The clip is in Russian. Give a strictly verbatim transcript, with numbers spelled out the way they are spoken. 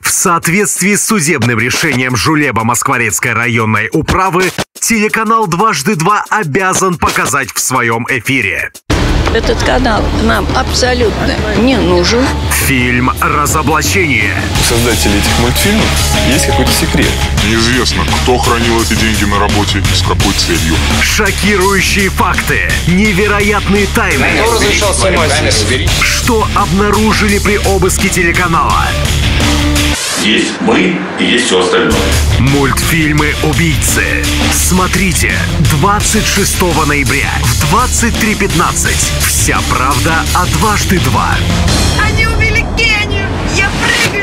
В соответствии с судебным решением Жулеба Москворецкой районной управы, телеканал «Дважды два» обязан показать в своем эфире. Этот канал нам абсолютно не нужен. Фильм «Разоблачение». У создателей этих мультфильмов есть какой-то секрет. Неизвестно, кто хранил эти деньги на работе и с какой целью. Шокирующие факты, невероятные тайны. Кто разрешал снимать здесь? Что обнаружили при обыске телеканала? Есть мы и есть все остальное. Мультфильмы «Убийцы». Смотрите двадцать шестого ноября в двадцать три пятнадцать. Вся правда о «Дважды два». Они убили Кеню! Я прыгаю!